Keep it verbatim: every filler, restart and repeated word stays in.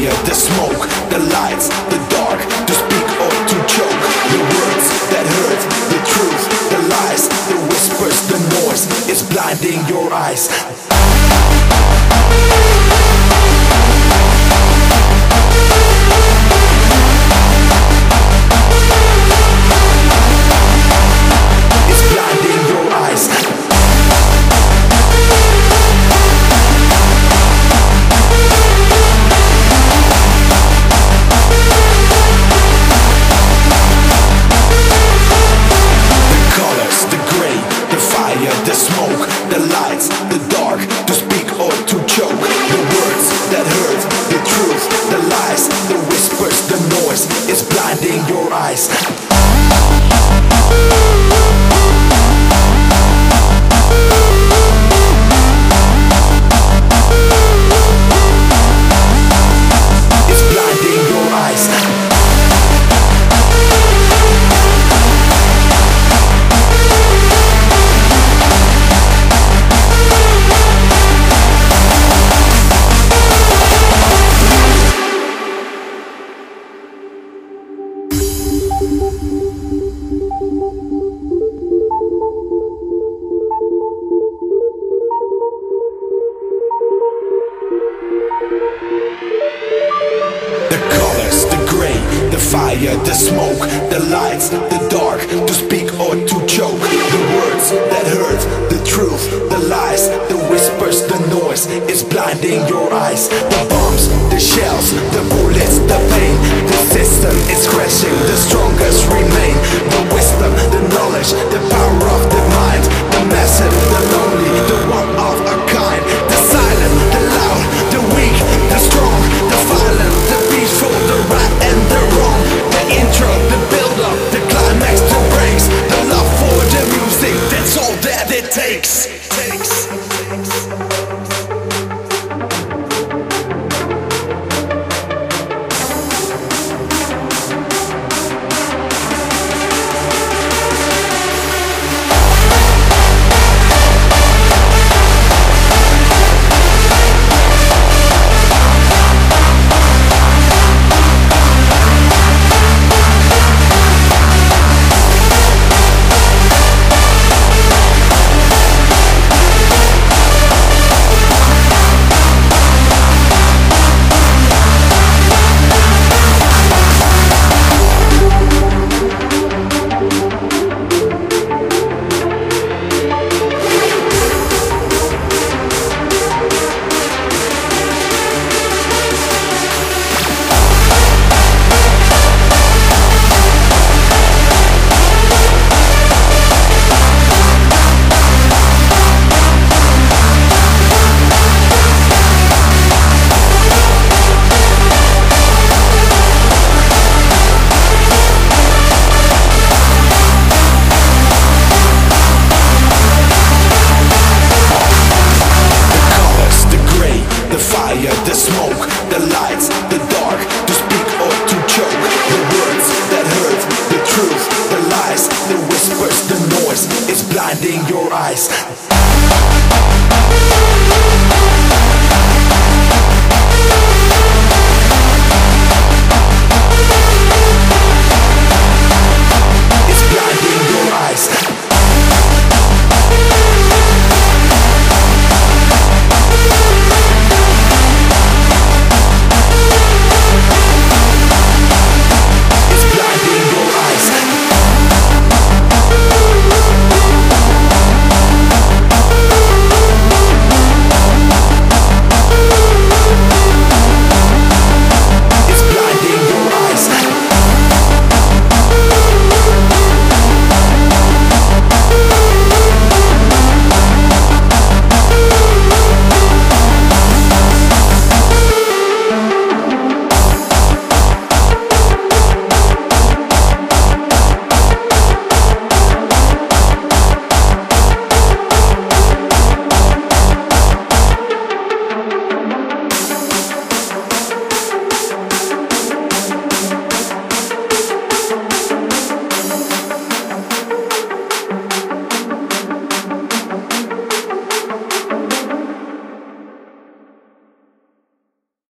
fire, the smoke, the lights, the dark, to speak or to choke. The words that hurt, the truth, the lies, the whispers, the noise is blinding your eyes. The smoke, the lights, the dark, to speak or to choke. The words that hurt, the truth, the lies, the whispers, the noise is blinding your eyes. It's blinding your eyes. The colors, the gray, the fire, the smoke, the lights, the dark, to speak or to choke. The words that hurt, the truth, the lies, the whispers, the noise is blinding your eyes. The bombs, the shells, the bullets, the pain, the system is crashing, the strongest remain. The wisdom, the knowledge, the power of the mind, the massive, the lonely, the one of a kind, the silent, the loud, the weak, the strong, the violent, the peaceful, the right and the wrong. The intro, the build-up, the climax, the breaks, the love for the music, that's all that it takes. takes. The smoke, the lights, the dark, to speak or to choke. The words that hurt, the truth, the lies, the whispers, the noise is blinding your eyes.